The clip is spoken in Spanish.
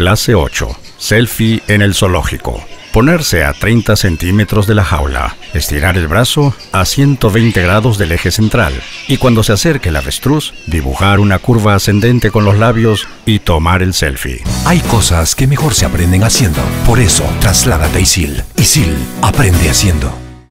Clase 8. Selfie en el zoológico. Ponerse a 30 centímetros de la jaula, estirar el brazo a 120 grados del eje central y cuando se acerque el avestruz, dibujar una curva ascendente con los labios y tomar el selfie. Hay cosas que mejor se aprenden haciendo. Por eso, trasládate a ISIL. ISIL aprende haciendo.